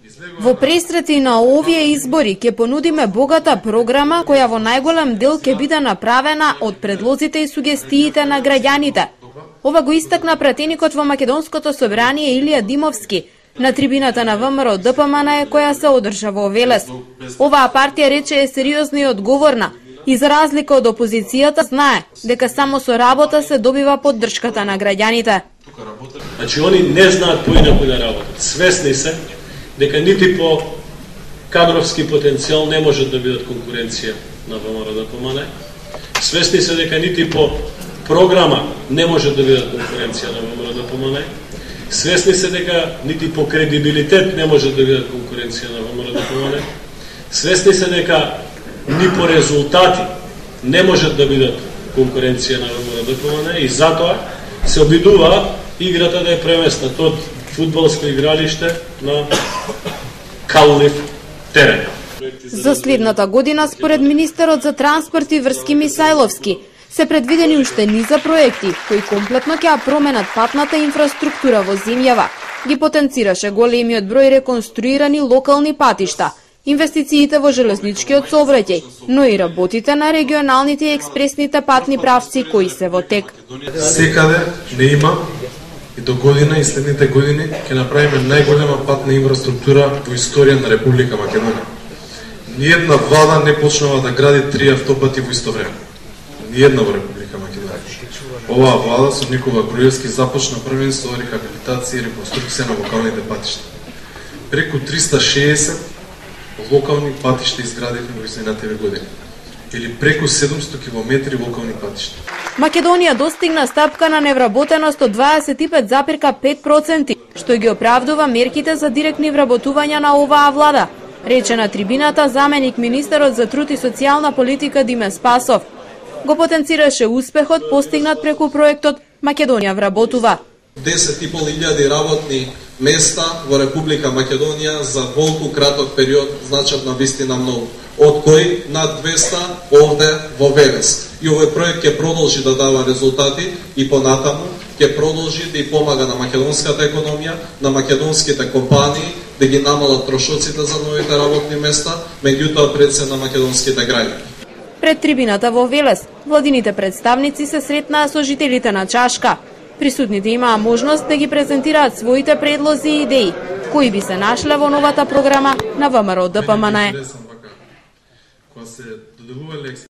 Во пресрети на овие избори ќе понудиме богата програма која во најголем дел ќе биде направена од предлозите и сугестиите на граѓаните. Ова го истакна пратеникот во Македонското собрание Илија Димовски на трибината на ВМРО ДПМН која се одржа во Велес. Оваа партија рече е сериозна и одговорна и за разлика од опозицијата знае дека само со работа се добива поддршката на граѓаните. Значи они не знаат поинаку да работат. Свесни се дека нити по кадровски потенцијал не можат да бидат конкуренција на ВМРО ДПМН. Свесни се дека нити по програма не можат да бидат конкуренција на ВМРО ДПМН. Свесни се дека нити по кредибилитет не можат да бидат конкуренција на ВМРО ДПМН. Свесни се дека ни по резултати не можат да бидат конкуренција на ВМРО ДПМН и затоа се обидуваат играта да ја преместат од фудбалско игралиште на каллив терен. За следната година, според министерот за транспорт и врски Мисајловски, се предвидени уште низа проекти кои комплетно ќе променат патната инфраструктура во земјава. Ги потенцираше големиот број реконструирани локални патишта, инвестициите во железничкиот сообраќај, но и работите на регионалните и експресните патни правци кои се во тек. Секаде не има и до година и следните години ќе направиме најголема патна инфраструктура во историја на Република Македонија. Ниедна влада не почнала да гради 3 автопати во исто време. Ниедна во Република Македонија. Оваа влада со Никола Груевски започна првен со рехабилитација и реконструкција на локалните патишта. Преку 360 локални патишта изградивме во изминатите години. Или преку 700 километри локални патишта. Македонија достигна стапка на невработеност од 25,5%, што ги оправдува мерките за директни вработувања на оваа влада, рече на трибината заменик министерот за труд и социјална политика Диме Спасов. Го потенцираше успехот постигнат преку проектот Македонија вработува. 10.500 работни места во Република Македонија за волку краток период значат на вистина многу, од кои над 200 овде во Велес. И овој проект ќе продолжи да дава резултати и понатаму ќе продолжи да и помага на македонската економија, на македонските компании, да ги намалат трошоците за новите работни места, меѓутоа пред се на македонските граѓани. Пред трибината во Велес, владините представници се сретнаа со жителите на Чашка. Присутните имаа можност да ги презентираат своите предлози и идеи, кои би се нашле во новата програма на ВМРО ДПМН.